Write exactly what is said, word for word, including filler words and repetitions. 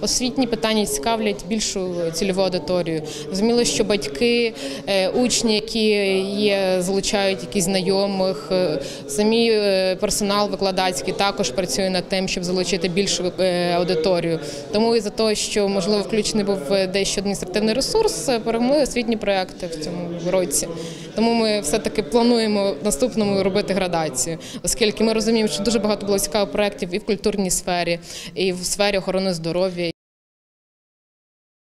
освітні питання цікавлять більшу цільову аудиторію. Зрозуміло, що батьки, учні, які є, залучають якісь знайомих, самі персонал викладацький також працює над тим, щоб залучити більшу аудиторію. Тому із-за того, що, можливо, включений був дещо адміністративний ресурс, перемогли освітні проекти в цьому році. Тому ми все-таки плануємо в наступному робити градацію, оскільки ми розуміємо, що дуже багато було цікавих проєктів і в культурній сфері, і в сфері охорони здоров'я,